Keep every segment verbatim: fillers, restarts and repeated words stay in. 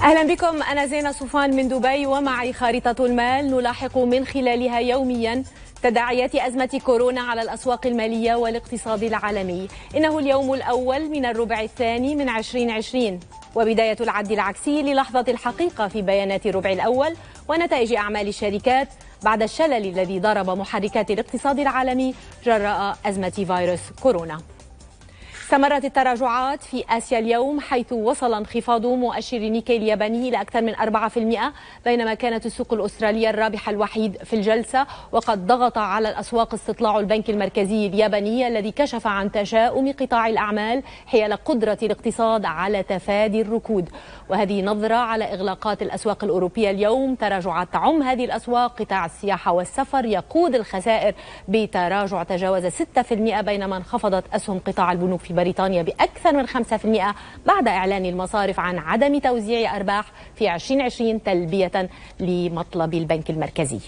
أهلا بكم، أنا زينة صوفان من دبي ومعي خارطة المال نلاحق من خلالها يوميا تداعيات أزمة كورونا على الأسواق المالية والاقتصاد العالمي. إنه اليوم الأول من الربع الثاني من ألفين وعشرين وبداية العد العكسي للحظة الحقيقة في بيانات الربع الأول ونتائج أعمال الشركات بعد الشلل الذي ضرب محركات الاقتصاد العالمي جراء أزمة فيروس كورونا. استمرت التراجعات في آسيا اليوم، حيث وصل انخفاض مؤشر نيكي الياباني إلى أكثر من أربعة بالمئة، بينما كانت السوق الأسترالية الرابح الوحيد في الجلسة. وقد ضغط على الأسواق استطلاع البنك المركزي الياباني الذي كشف عن تشاؤم قطاع الأعمال حيال قدرة الاقتصاد على تفادي الركود. وهذه نظرة على إغلاقات الأسواق الأوروبية اليوم. تراجعات تعم هذه الأسواق، قطاع السياحة والسفر يقود الخسائر بتراجع تجاوز ستة بالمئة، بينما انخفضت أسهم قطاع البنوك في بريطانيا بأكثر من خمسة بالمئة بعد إعلان المصارف عن عدم توزيع أرباح في ألفين وعشرين تلبية لمطلب البنك المركزي.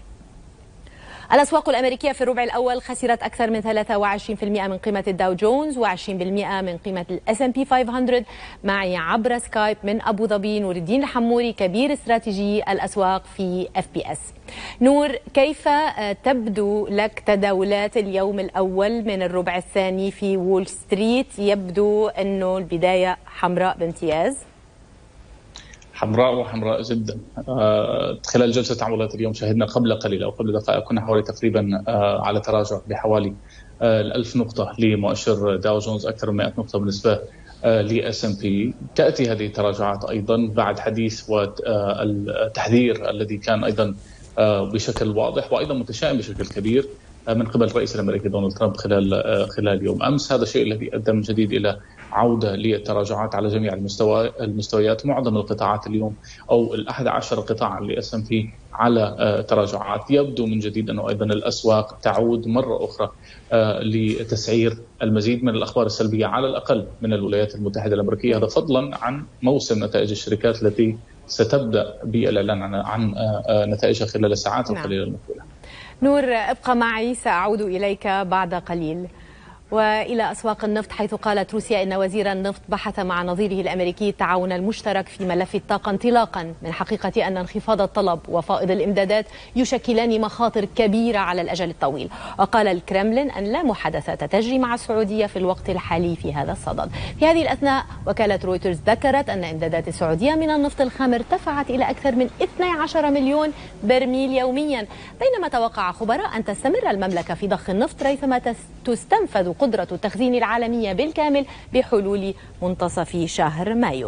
الأسواق الأمريكية في الربع الأول خسرت أكثر من ثلاثة وعشرين بالمئة من قيمة الداو جونز وعشرين بالمئة من قيمة الإس إند بي خمسمئة. معي عبر سكايب من أبو ظبي نور الدين الحموري، كبير استراتيجي الأسواق في إف بي إس. نور، كيف تبدو لك تداولات اليوم الأول من الربع الثاني في وول ستريت؟ يبدو أنه البداية حمراء بامتياز. حمراء وحمراء جدا. آه خلال جلسة تعاملات اليوم شهدنا قبل قليل أو قبل دقائق كنا حوالي تقريبا آه على تراجع بحوالي آه الألف نقطة لمؤشر داو جونز، أكثر من مئة نقطة بالنسبة آه لإس إند بي. تأتي هذه التراجعات أيضا بعد حديث والتحذير الذي كان أيضا آه بشكل واضح وأيضا متشائم بشكل كبير من قبل الرئيس الأمريكي دونالد ترامب خلال خلال يوم أمس. هذا الشيء الذي أدى من جديد إلى عودة للتراجعات على جميع المستوى المستويات. معظم القطاعات اليوم أو الأحد عشر قطاعا لإس إند بي على تراجعات. يبدو من جديد أنه أيضا الأسواق تعود مرة أخرى لتسعير المزيد من الأخبار السلبية على الأقل من الولايات المتحدة الأمريكية، هذا فضلا عن موسم نتائج الشركات التي ستبدأ بالإعلان عن عن نتائجها خلال الساعات القليلة المقبلة. نور، ابقى معي، سأعود إليك بعد قليل. وإلى أسواق النفط، حيث قالت روسيا إن وزير النفط بحث مع نظيره الأمريكي التعاون المشترك في ملف الطاقة، انطلاقا من حقيقة أن انخفاض الطلب وفائض الإمدادات يشكلان مخاطر كبيرة على الأجل الطويل. وقال الكرملين أن لا محادثات تجري مع السعودية في الوقت الحالي في هذا الصدد. في هذه الأثناء وكالة رويترز ذكرت أن إمدادات السعودية من النفط الخام ارتفعت إلى أكثر من اثني عشر مليون برميل يوميا، بينما توقع خبراء أن تستمر المملكة في ضخ النفط ريثما تستنفذ قدرة التخزين العالمية بالكامل بحلول منتصف شهر مايو.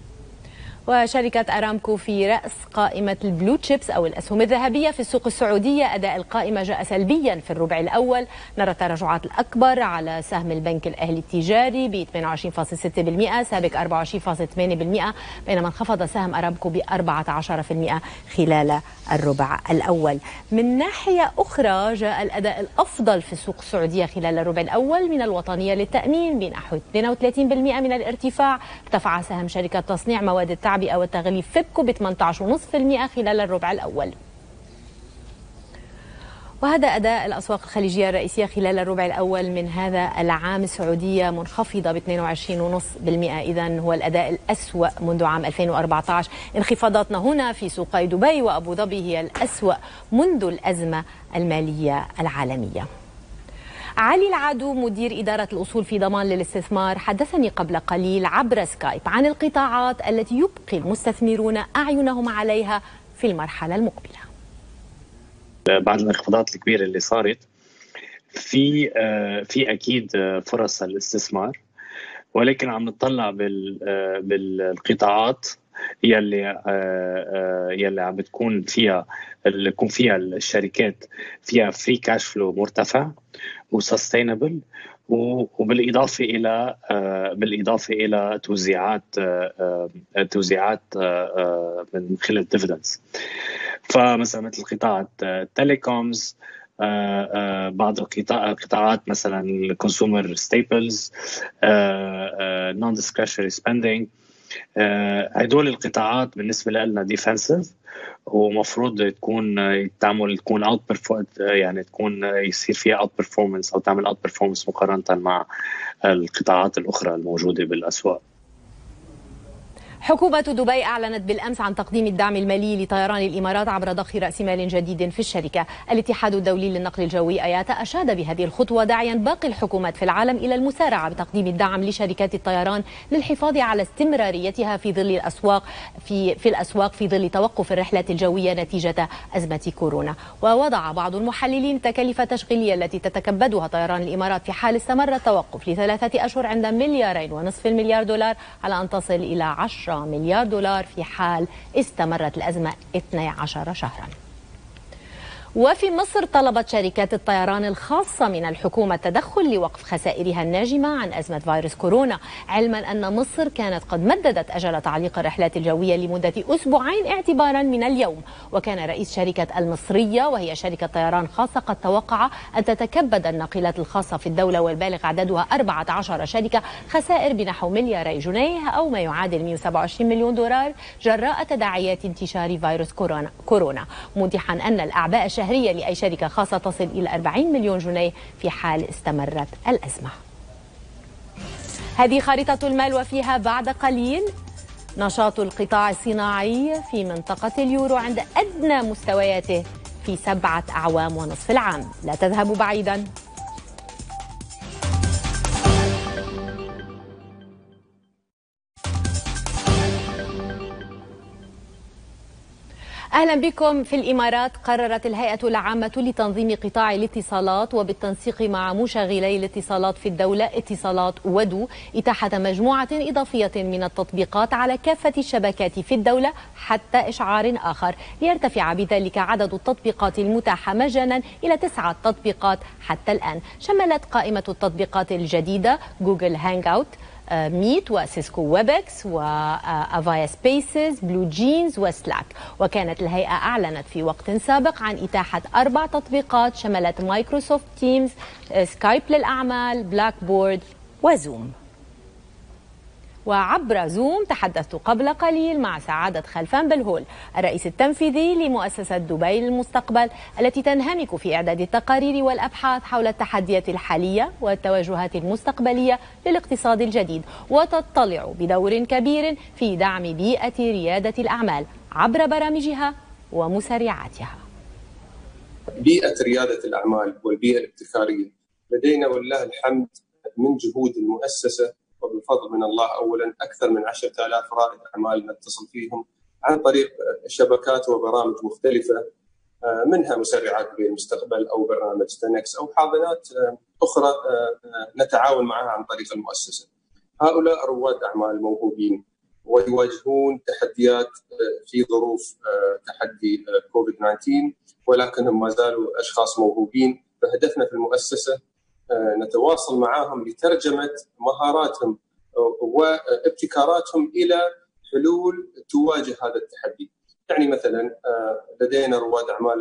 وشركة أرامكو في رأس قائمة البلو تشيبس أو الأسهم الذهبية في السوق السعودية. أداء القائمة جاء سلبيا في الربع الأول. نرى التراجعات الأكبر على سهم البنك الأهلي التجاري ب اثنين وعشرين فاصلة ستة بالمئة سابق أربعة وعشرين فاصلة ثمانية بالمئة، بينما انخفض سهم أرامكو ب أربعة عشر بالمئة خلال الربع الأول. من ناحية أخرى جاء الأداء الأفضل في السوق السعودية خلال الربع الأول من الوطنية للتأمين بنحو اثنين وثلاثين بالمئة من الارتفاع. ارتفع سهم شركة تصنيع مواد التعبئة والتغليف فيبكو ب ثمانية عشر فاصلة خمسة بالمئة خلال الربع الأول. وهذا أداء الأسواق الخليجية الرئيسية خلال الربع الأول من هذا العام. السعودية منخفضة ب اثنين وعشرين فاصلة خمسة بالمئة، إذن هو الأداء الأسوأ منذ عام ألفين وأربعة عشر. انخفاضاتنا هنا في سوقي دبي وأبو ظبي هي الأسوأ منذ الأزمة المالية العالمية. علي العادو مدير إدارة الأصول في ضمان للاستثمار حدثني قبل قليل عبر سكايب عن القطاعات التي يبقي المستثمرون أعينهم عليها في المرحلة المقبلة. بعد الانخفاضات الكبيرة اللي صارت في في أكيد فرص الاستثمار، ولكن عم نطلع بالقطاعات يلي يلي عم بتكون فيها اللي يكون فيها الشركات فيها فري كاش فلو مرتفع وسستينبل، وبالاضافه الى بالاضافه الى توزيعات توزيعات من خلال الديفيدنز. فمثلا مثل قطاع التليكومز، بعض القطاعات مثلا الكونسيومر ستيبلز، نون ديسكريشنري سبيندينج. هدول القطاعات بالنسبه لنا ديفنسيف، ومفروض تكون تعمل تكون اوت يعني تكون يصير فيها اوت بيرفورمانس او تعمل اوت بيرفورمانس مقارنه مع القطاعات الاخرى الموجوده بالاسواق. حكومة دبي أعلنت بالأمس عن تقديم الدعم المالي لطيران الإمارات عبر ضخ رأس مال جديد في الشركة. الاتحاد الدولي للنقل الجوي آياتا أشاد بهذه الخطوة داعيا باقي الحكومات في العالم إلى المسارعة بتقديم الدعم لشركات الطيران للحفاظ على استمراريتها في ظل الأسواق في في الأسواق في ظل توقف الرحلات الجوية نتيجة أزمة كورونا. ووضع بعض المحللين التكاليف التشغيلية التي تتكبدها طيران الإمارات في حال استمر التوقف لثلاثة أشهر عند مليارين ونصف المليار دولار على أن تصل إلى عشرة مليار دولار في حال استمرت الأزمة اثني عشر شهرا. وفي مصر طلبت شركات الطيران الخاصة من الحكومة التدخل لوقف خسائرها الناجمة عن أزمة فيروس كورونا، علما أن مصر كانت قد مددت أجل تعليق الرحلات الجوية لمدة أسبوعين اعتبارا من اليوم. وكان رئيس شركة المصرية وهي شركة طيران خاصة قد توقع أن تتكبد الناقلات الخاصة في الدولة والبالغ عددها أربعة عشر شركة خسائر بنحو ملياري جنيه أو ما يعادل مئة وسبعة وعشرين مليون دولار جراء تداعيات انتشار فيروس كورونا, كورونا موضحا أن الأعباء الشهرية لأي شركة خاصة تصل إلى أربعين مليون جنيه في حال استمرت الأزمة. هذه خارطة المال وفيها بعد قليل نشاط القطاع الصناعي في منطقة اليورو عند أدنى مستوياته في سبعة أعوام ونصف العام. لا تذهبوا بعيدا. أهلا بكم. في الإمارات قررت الهيئة العامة لتنظيم قطاع الاتصالات وبالتنسيق مع مشغلي الاتصالات في الدولة اتصالات ودو إتاحة مجموعة إضافية من التطبيقات على كافة الشبكات في الدولة حتى إشعار آخر، ليرتفع بذلك عدد التطبيقات المتاحة مجانا إلى تسعة تطبيقات حتى الآن. شملت قائمة التطبيقات الجديدة جوجل هانج أوت، ميت وسيسكو ويبكس وافايا سبيسز، بلو جينز وسلاك. وكانت الهيئة أعلنت في وقت سابق عن إتاحة أربع تطبيقات شملت مايكروسوفت تيمز، سكايب للأعمال، بلاك بورد وزوم. وعبر زوم تحدثت قبل قليل مع سعادة خلفان بالهول الرئيس التنفيذي لمؤسسة دبي للمستقبل التي تنهمك في إعداد التقارير والأبحاث حول التحديات الحالية والتوجهات المستقبلية للاقتصاد الجديد، وتطلع بدور كبير في دعم بيئة ريادة الأعمال عبر برامجها ومسرعاتها. بيئة ريادة الأعمال والبيئة الابتكارية لدينا ولله الحمد من جهود المؤسسة وبالفضل من الله أولا أكثر من عشرة آلاف رائد أعمال نتصل فيهم عن طريق شبكات وبرامج مختلفة، منها مسرعات بالمستقبل أو برنامج تنكس أو حاضنات أخرى نتعاون معها عن طريق المؤسسة. هؤلاء رواد أعمال موهوبين ويواجهون تحديات في ظروف تحدي كوفيد تسعة عشر، ولكنهم ما زالوا أشخاص موهوبين. فهدفنا في المؤسسة نتواصل معهم لترجمة مهاراتهم وابتكاراتهم إلى حلول تواجه هذا التحدي. يعني مثلا لدينا رواد أعمال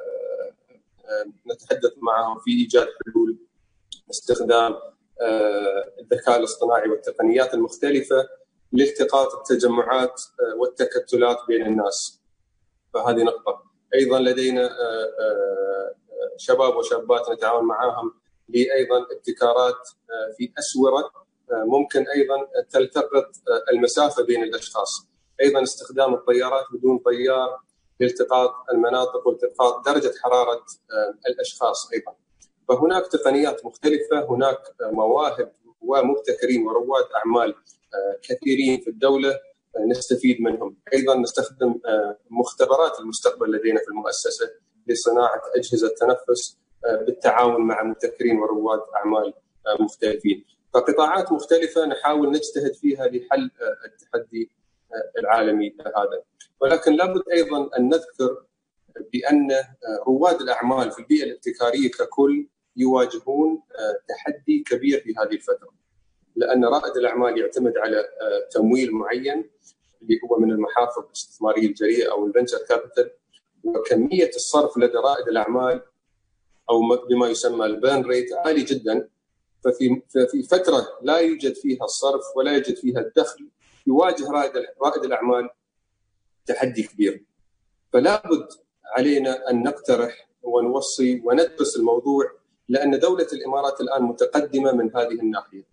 نتحدث معهم في إيجاد حلول باستخدام الذكاء الاصطناعي والتقنيات المختلفة لالتقاط التجمعات والتكتلات بين الناس. فهذه نقطة. أيضا لدينا شباب وشابات نتعاون معهم لأيضا ابتكارات في أسورة ممكن أيضا تلتقط المسافة بين الأشخاص. أيضا استخدام الطيارات بدون طيار لالتقاط المناطق والتقاط درجة حرارة الأشخاص أيضا. فهناك تقنيات مختلفة، هناك مواهب ومبتكرين ورواد أعمال كثيرين في الدولة نستفيد منهم. أيضا نستخدم مختبرات المستقبل لدينا في المؤسسة لصناعة أجهزة تنفس بالتعاون مع مبتكرين ورواد أعمال مختلفين. فقطاعات مختلفة نحاول نجتهد فيها لحل التحدي العالمي هذا. ولكن لابد أيضا أن نذكر بأن رواد الأعمال في البيئة الابتكارية ككل يواجهون تحدي كبير في هذه الفترة، لأن رائد الأعمال يعتمد على تمويل معين اللي هو من المحافظ الاستثمارية الجريئة أو الفنتشر كابيتال، وكمية الصرف لدى رائد الأعمال أو بما يسمى البيرن ريت عالي جدا. ففي في فترة لا يوجد فيها الصرف ولا يوجد فيها الدخل يواجه رائد رائد الأعمال تحدي كبير. فلا بد علينا أن نقترح ونوصي وندرس الموضوع، لأن دولة الإمارات الآن متقدمة من هذه الناحية.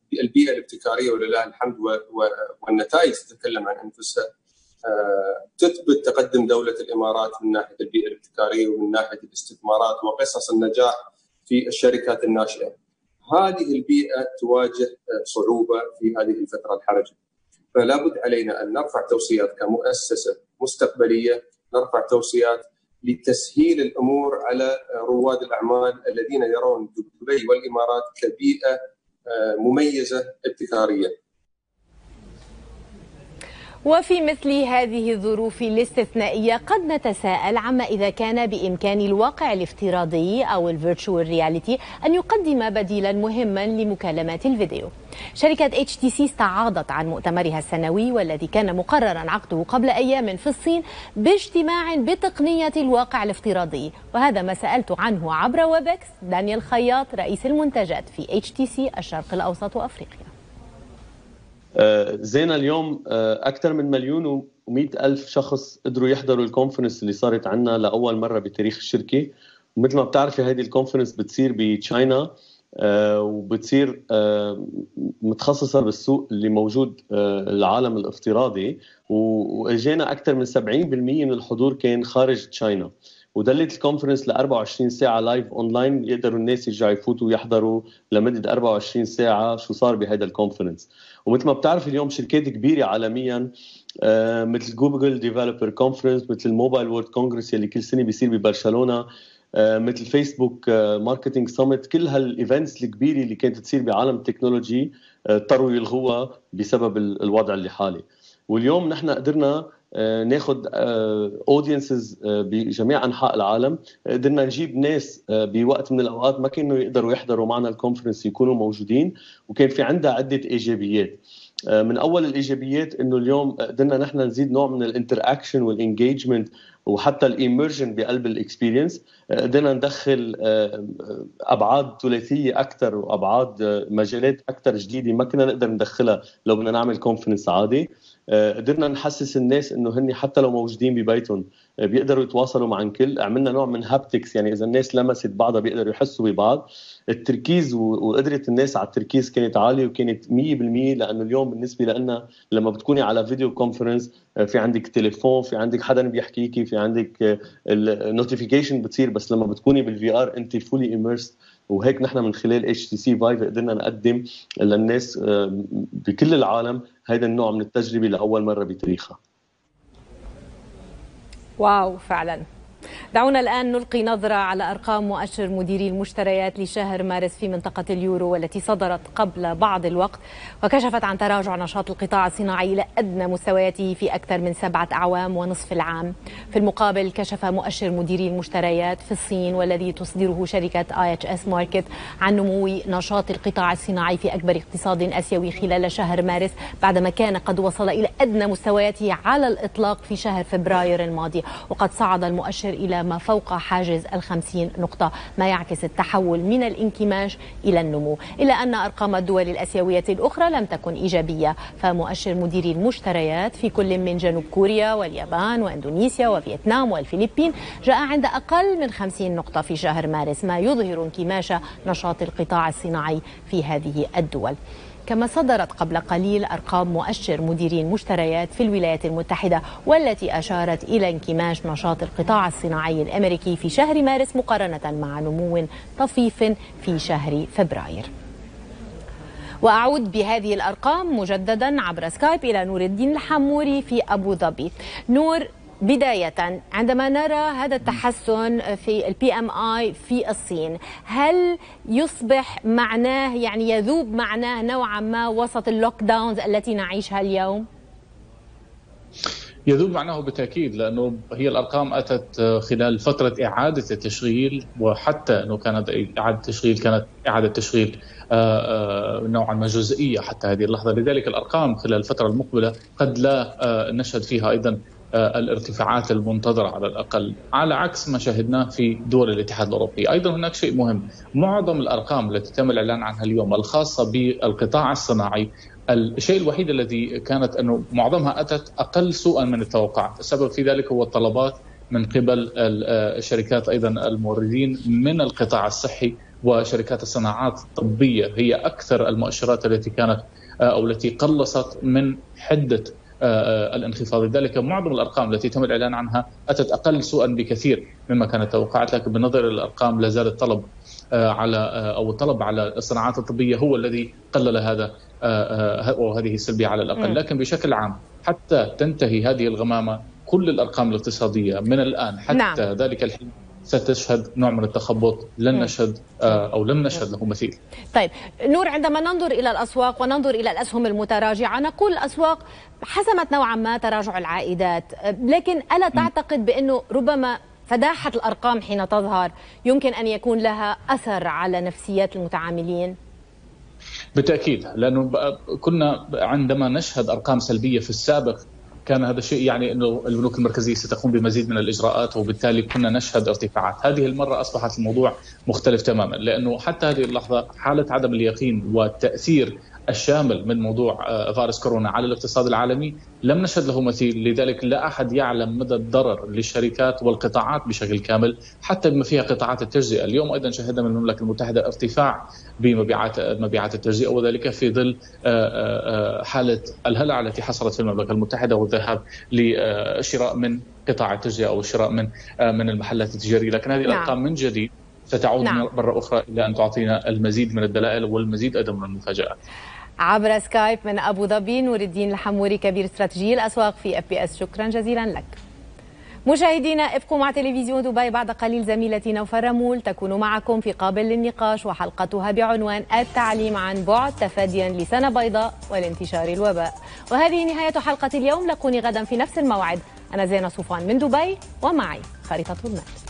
البيئة الابتكارية ولله الحمد والنتائج تتكلم عن أنفسها، تثبت تقدم دولة الإمارات من ناحية البيئة الابتكارية ومن ناحية الاستثمارات وقصص النجاح في الشركات الناشئة. هذه البيئة تواجه صعوبة في هذه الفترة الحرجة، فلا بد علينا أن نرفع توصيات كمؤسسة مستقبلية، نرفع توصيات لتسهيل الأمور على رواد الأعمال الذين يرون دبي والإمارات كبيئة مميزة ابتكارية. وفي مثل هذه الظروف الاستثنائية قد نتساءل عما إذا كان بإمكان الواقع الافتراضي أو الفيرتشوال رياليتي أن يقدم بديلا مهما لمكالمات الفيديو. شركة إتش تي سي استعاضت عن مؤتمرها السنوي والذي كان مقررا عقده قبل أيام في الصين باجتماع بتقنية الواقع الافتراضي، وهذا ما سألت عنه عبر ويبكس دانيال خياط رئيس المنتجات في إتش تي سي الشرق الأوسط وأفريقيا. زينا اليوم أكثر من مليون ومئة ألف شخص قدروا يحضروا الكونفرنس اللي صارت عنا لأول مرة بتاريخ الشركة. ومثل ما بتعرفي هذه الكونفرنس بتصير بتشاينا وبتصير متخصصة بالسوق اللي موجود العالم الافتراضي، وإجينا أكثر من سبعين بالمئة من الحضور كان خارج تشاينا، ودلت الكونفرنس ل أربعة وعشرين ساعة لايف اونلاين يقدروا الناس يرجعوا يفوتوا ويحضروا لمدة أربعة وعشرين ساعة شو صار بهذا الكونفرنس. ومثل ما بتعرف اليوم شركات كبيرة عالميا مثل جوجل ديفلوبر كونفرنس، مثل الموبايل وورد كونغرس اللي كل سنة بيصير ببرشلونة، مثل فيسبوك ماركتينج سمت، كل هالايفنتس الكبيرة اللي كانت تصير بعالم التكنولوجي اضطروا يلغوها بسبب الوضع اللي حالي. واليوم نحن قدرنا ناخد اودينسز بجميع انحاء العالم، قدرنا نجيب ناس بوقت من الاوقات ما كانوا يقدروا يحضروا معنا الكونفرنس يكونوا موجودين، وكان في عندها عده ايجابيات. من اول الايجابيات انه اليوم قدرنا نحن نزيد نوع من الانتراكشن والانجيجمنت وحتى الايمرجن بقلب الاكسبيرينس، قدرنا ندخل ابعاد ثلاثيه اكثر وابعاد مجالات اكثر جديده ما كنا نقدر ندخلها لو بدنا نعمل كونفرنس عادي. قدرنا نحسس الناس انه هن حتى لو موجودين ببيتهم بيقدروا يتواصلوا مع الكل، عملنا نوع من هابتكس، يعني اذا الناس لمست بعضها بيقدروا يحسوا ببعض. التركيز وقدرة الناس على التركيز كانت عالية وكانت مية بالمية، لأنه اليوم بالنسبة لنا لما بتكوني على فيديو كونفرنس في عندك تليفون، في عندك حدا بيحكيكي، في عندك النوتيفيكيشن بتصير، بس لما بتكوني بالفي ار انت فولي اميرسد. وهيك نحن من خلال إتش تي سي فايف قدرنا نقدم للناس بكل العالم هذا النوع من التجربة لأول مرة بتاريخها. واو فعلا. دعونا الآن نلقي نظرة على أرقام مؤشر مديري المشتريات لشهر مارس في منطقة اليورو والتي صدرت قبل بعض الوقت، وكشفت عن تراجع نشاط القطاع الصناعي إلى أدنى مستوياته في أكثر من سبعة أعوام ونصف العام. في المقابل كشف مؤشر مديري المشتريات في الصين والذي تصدره شركة آي إتش إس ماركت عن نمو نشاط القطاع الصناعي في أكبر اقتصاد آسيوي خلال شهر مارس، بعدما كان قد وصل إلى أدنى مستوياته على الإطلاق في شهر فبراير الماضي، وقد صعد المؤشر إلى ما فوق حاجز الخمسين نقطة، ما يعكس التحول من الانكماش إلى النمو. إلا أن أرقام الدول الآسيوية الأخرى لم تكن إيجابية، فمؤشر مديري المشتريات في كل من جنوب كوريا واليابان وإندونيسيا وفيتنام والفلبين جاء عند أقل من خمسين نقطة في شهر مارس، ما يظهر انكماش نشاط القطاع الصناعي في هذه الدول. كما صدرت قبل قليل أرقام مؤشر مديري المشتريات في الولايات المتحدة والتي أشارت إلى انكماش نشاط القطاع الصناعي الأمريكي في شهر مارس مقارنة مع نمو طفيف في شهر فبراير. وأعود بهذه الأرقام مجددا عبر سكايب إلى نور الدين الحموري في أبو ظبي. نور، بداية عندما نرى هذا التحسن في البي ام اي في الصين، هل يصبح معناه يعني يذوب معناه نوعا ما وسط اللوك داونز التي نعيشها اليوم؟ يذوب معناه بالتأكيد، لأنه هي الأرقام أتت خلال فترة إعادة التشغيل، وحتى أنه كانت إعادة التشغيل كانت إعادة تشغيل نوعا ما جزئية حتى هذه اللحظة. لذلك الأرقام خلال الفترة المقبلة قد لا نشهد فيها أيضا الارتفاعات المنتظرة على الأقل، على عكس ما شاهدناه في دول الاتحاد الأوروبي. أيضا هناك شيء مهم، معظم الأرقام التي تم الإعلان عنها اليوم الخاصة بالقطاع الصناعي، الشيء الوحيد الذي كانت أنه معظمها أتت أقل سوءا من التوقعات. السبب في ذلك هو الطلبات من قبل الشركات أيضا الموردين من القطاع الصحي وشركات الصناعات الطبية هي أكثر المؤشرات التي كانت أو التي قلصت من حدة الانخفاض. لذلك معظم الأرقام التي تم الإعلان عنها أتت أقل سوءا بكثير مما كانت توقعت، لكن بالنظر إلى الأرقام لا زال الطلب على أو الطلب على الصناعات الطبية هو الذي قلل هذا وهذه السلبية على الأقل. لكن بشكل عام حتى تنتهي هذه الغمامة كل الأرقام الاقتصادية من الآن حتى نعم. ذلك الحين ستشهد نوع من التخبط لن نشهد أو لم نشهد له مثيل. طيب نور، عندما ننظر إلى الأسواق وننظر إلى الأسهم المتراجعة نقول الأسواق حسمت نوعا ما تراجع العائدات، لكن ألا تعتقد بأنه ربما فداحة الأرقام حين تظهر يمكن أن يكون لها أثر على نفسيات المتعاملين؟ بالتأكيد، لأنه كنا عندما نشهد أرقام سلبية في السابق كان هذا الشيء يعني أنه البنوك المركزية ستقوم بمزيد من الإجراءات وبالتالي كنا نشهد ارتفاعات. هذه المرة أصبحت الموضوع مختلف تماما، لأنه حتى هذه اللحظة حالة عدم اليقين والتأثير الشامل من موضوع فيروس كورونا على الاقتصاد العالمي لم نشهد له مثيل. لذلك لا أحد يعلم مدى الضرر للشركات والقطاعات بشكل كامل حتى بما فيها قطاعات التجزئة. اليوم أيضا شهدنا من المملكة المتحدة ارتفاع بمبيعات مبيعات التجزئة، وذلك في ظل حالة الهلع التي حصلت في المملكة المتحدة والذهاب لشراء من قطاع التجزئة أو الشراء من من المحلات التجارية. لكن هذه الأرقام من جديد ستعود نعم. مرة أخرى إلى أن تعطينا المزيد من الدلائل والمزيد أيضا من المفاجآت. عبر سكايب من أبو ظبي نور الدين الحموري كبير استراتيجي الأسواق في اف بي اس، شكرا جزيلا لك. مشاهدينا ابقوا مع تلفزيون دبي، بعد قليل زميلتي نوفر رمول تكون معكم في قابل للنقاش وحلقتها بعنوان التعليم عن بعد تفاديا لسنة بيضاء والانتشار الوباء. وهذه نهاية حلقة اليوم، لقوني غدا في نفس الموعد. أنا زينة صوفان من دبي ومعي خريطة المال.